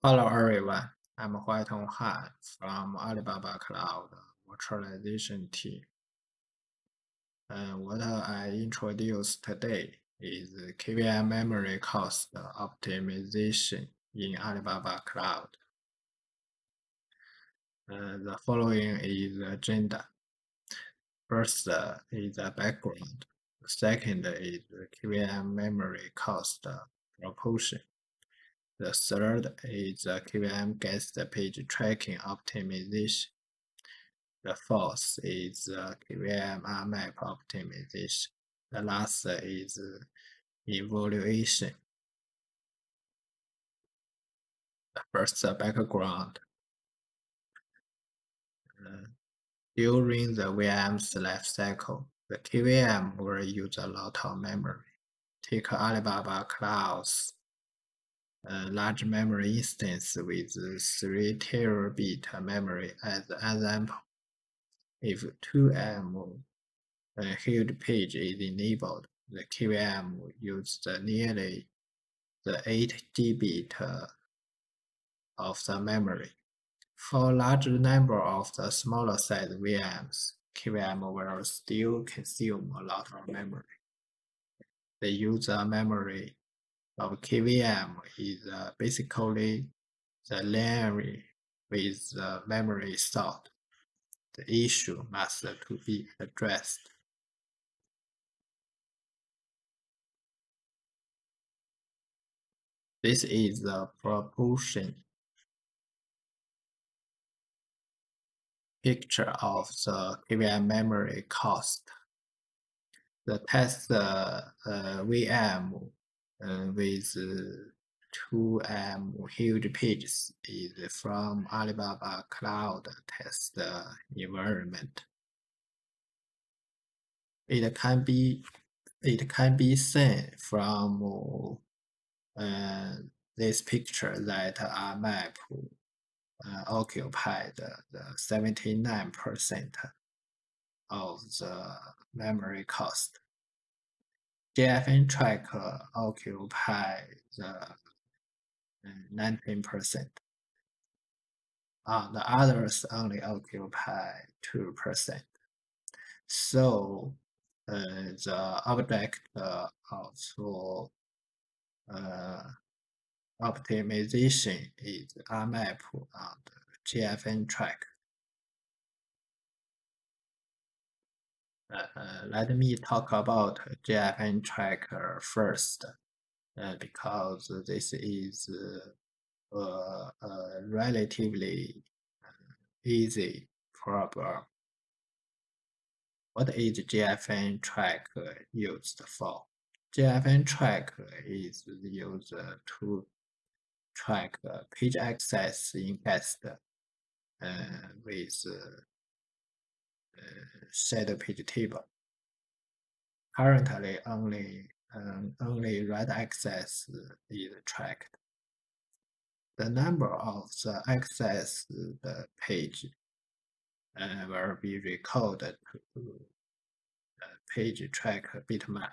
Hello everyone, I'm Huaitong Han from Alibaba Cloud Virtualization team. What I introduce today is KVM memory cost optimization in Alibaba Cloud. The following is the agenda. First is the background. Second is the KVM memory cost proportion. The third is the KVM guest page tracking optimization. The fourth is KVM RMAP optimization. The last is evaluation. First, the background. During the VM's life cycle, the KVM will use a lot of memory. Take Alibaba Cloud's large memory instance with 3 terabit memory as an example. If 2M huge page is enabled, the KVM uses nearly the 8 GB of the memory. For a large number of the smaller size VMs, KVM will still consume a lot of memory. The user memory of KVM is basically the linear with the memory stored. The issue must to be addressed. This is the proportion picture of the KVM memory cost. The test VM with 2M huge pages is from Alibaba Cloud test environment. It can be seen from this picture that RMAP occupied the 79% of the memory cost. JFN track occupy the 19%. The others only occupy 2%. So the object of optimization is RMAP on the JFN track. Let me talk about JFN tracker first, because this is a relatively easy problem. What is JFN track used for? JFN track is used to track page access in guest with shadow page table. Currently, only write access is tracked. The number of the access the page will be recorded to page track bitmap.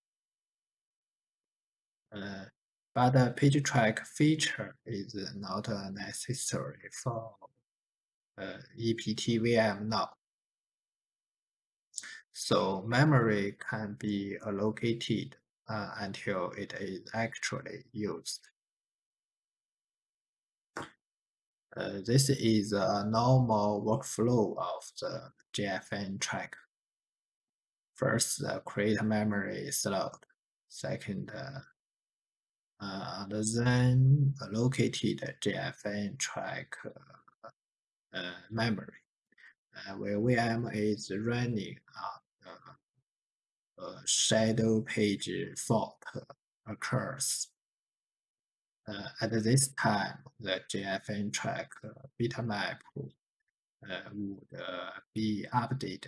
But the page track feature is not necessary for EPTVM now. So memory can be allocated until it is actually used. This is a normal workflow of the JFN track. First, create memory slot. Second, then allocated JFN track memory. Where VM is running shadow page fault occurs. At this time, the JFN track bitmap would be updated.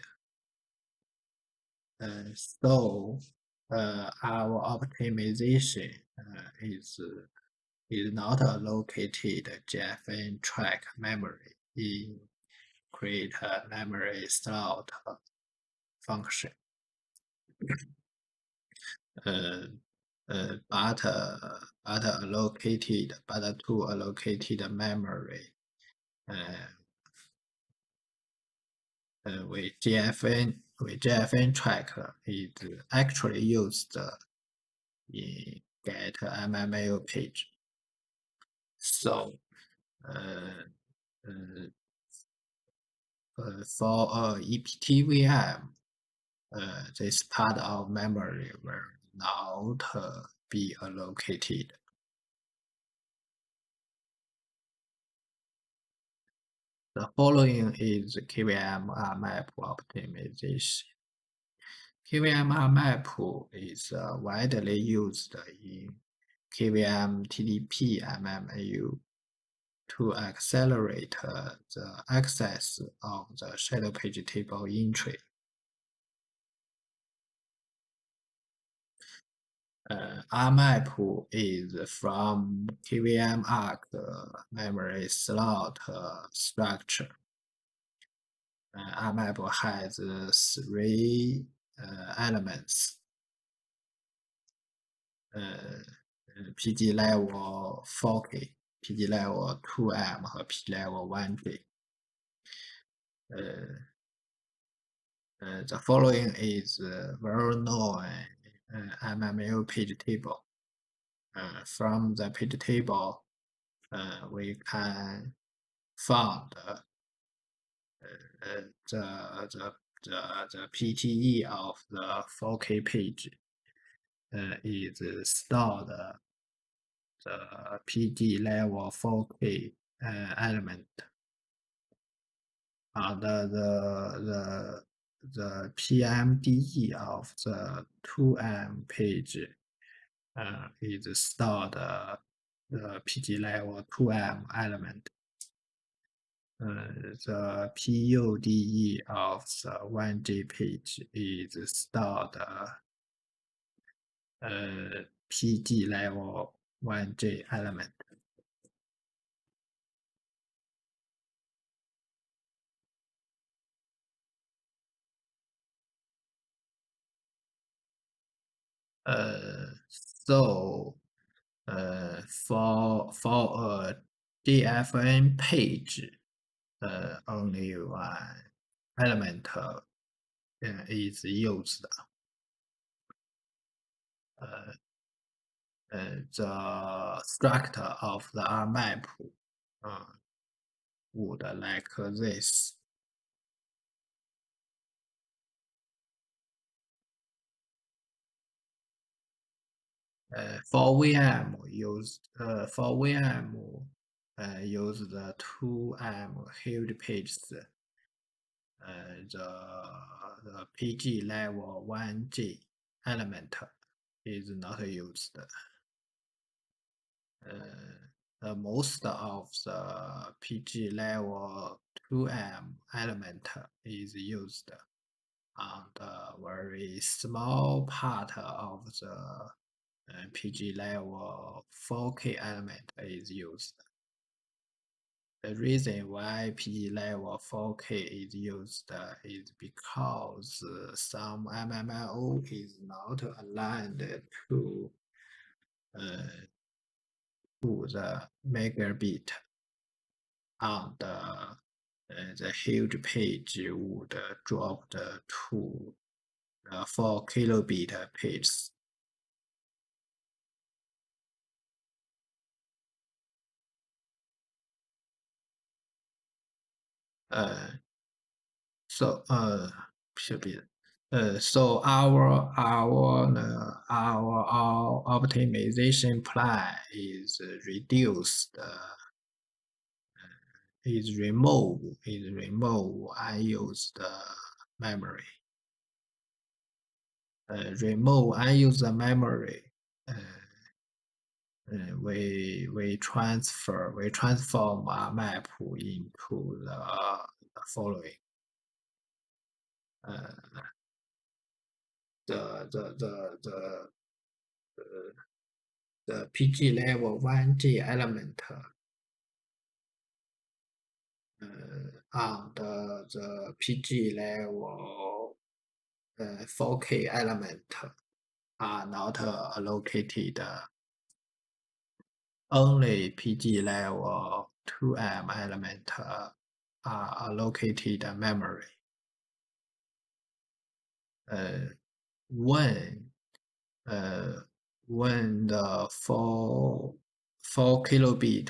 So our optimization is not allocated JFN track memory in create a memory slot function. but to allocated memory uh, with GFN tracker is actually used in get MMAO page. So uh, uh, for EPTVM, this part of memory will not be allocated. The following is KVM map optimization. KVM map is widely used in KVM TDP MMAU to accelerate the access of the shadow page table entry. RMAP is from KVM ARC memory slot structure. RMAP has three elements. PG level 4K, PG level 2M 和 PG level 1J. The following is well-known MMAO page table. From the page table, we can find the PTE of the 4K page is stored the PG level 4K element. The PMDE of the 2M page is stored the PG level 2M element. The PUDE of the 1J page is stored PG level 1J element. So for a DFN page, only one element is used. The structure of the RMAP would like this. For VM use the 2M huge pages. The PG level 1G element is not used. Most of the PG level 2M element is used, and a very small part of the PG level 4K element is used. The reason why PG level 4K is used is because some MMIO is not aligned to the megabit, and the huge page would drop to 4 kilobit pages. Should be. So our optimization plan is remove unused memory. Remove unused memory. We transform our map into the following. The PG level 1G element and the PG level 4K element are not allocated. Only PG level 2M element are allocated memory. When the 4 kilobit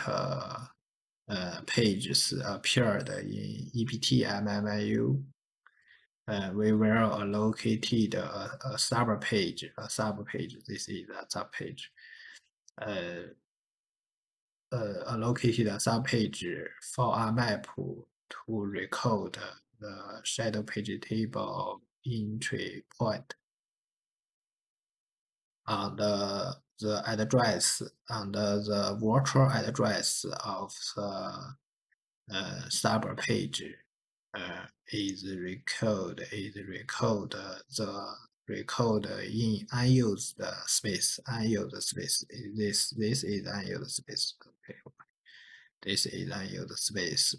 pages appeared in EPT MMIU, we will allocate a sub page. This is a sub page. Allocated a sub page for RMAP to record the shadow page table entry point on the address under the virtual address of the sub page is record in unused space. This is unused space. Okay, this is unused space.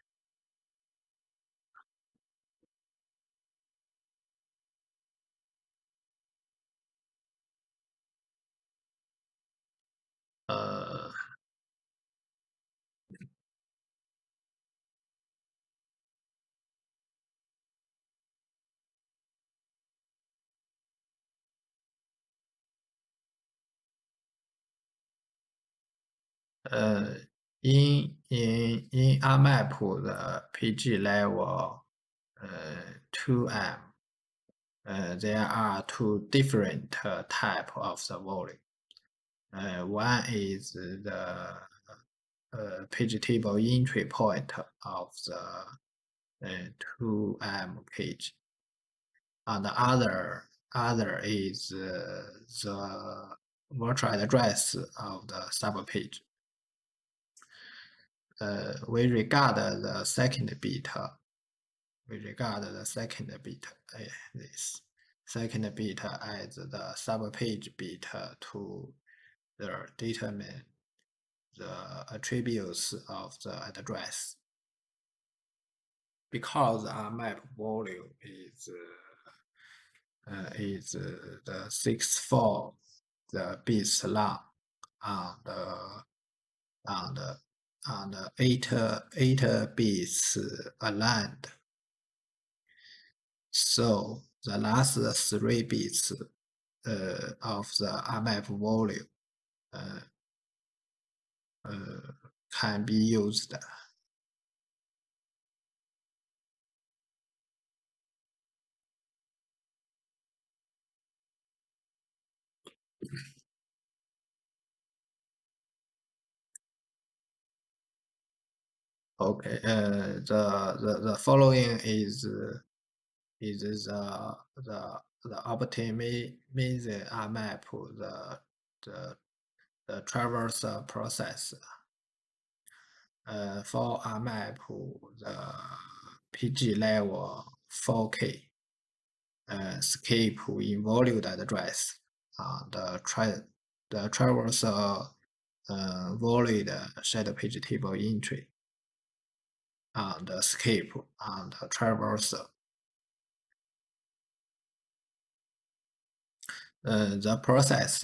In RMAP, the PG level 2M, there are two different type of the volume. One is the page table entry point of the 2M page, and the other is the virtual address of the sub page. We regard the second bit. This second bit as the sub page bit to determine the attributes of the address. Because RMAP volume is the 64 bits long and 8 bits aligned. So the last 3 bits of the RMAP volume can be used. Okay, the following is the optimizing RMAP, the traverse process. For RMAP, the PG level 4K skip involute address, the traverse void shadow page table entry, and skip and traverse. The process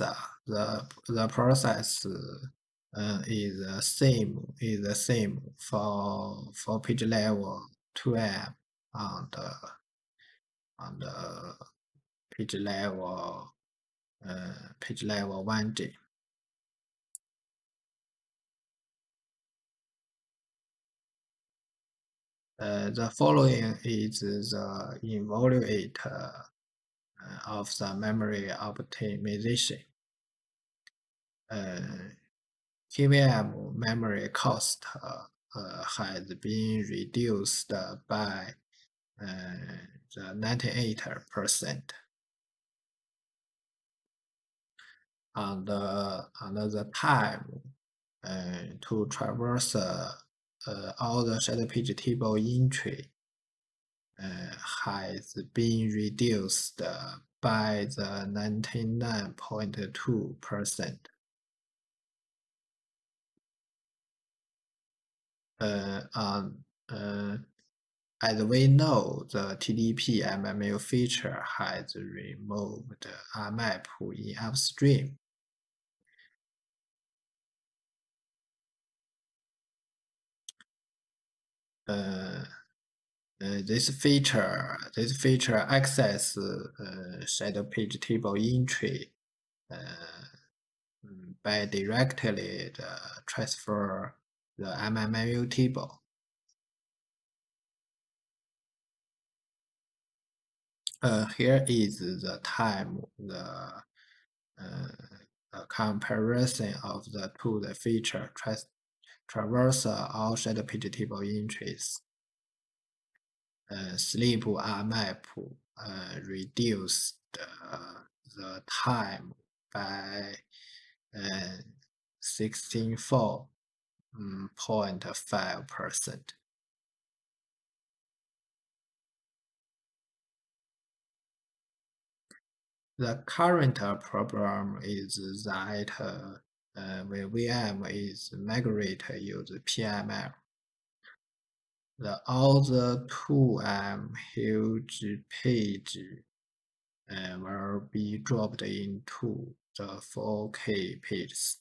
is the same for page level 2M and page level 1G. The following is the evaluate of the memory optimization. KVM memory cost has been reduced by the 98%. And the time to traverse all the shadow page table entry has been reduced by the 99.2%. As we know, the TDP MMU feature has removed RMAP in upstream. This feature access shadow page table entry by directly transfer the MMU table. Here is the time, the comparison of the two the feature traverse all shadow page table entries. Sleep RMAP reduced the time by 64.5%. The current problem is that when VM is migrate use PML, all the 2M huge page will be dropped into the 4K pages,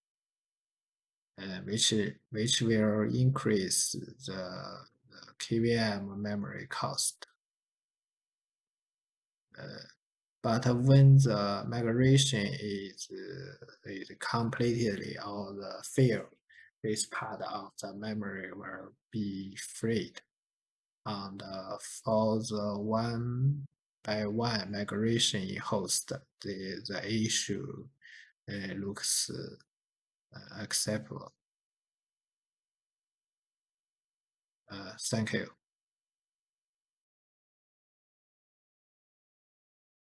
which will increase the KVM memory cost. But when the migration is completely or the failed, this part of the memory will be freed. And for the one by one migration in host, the issue looks acceptable. Thank you.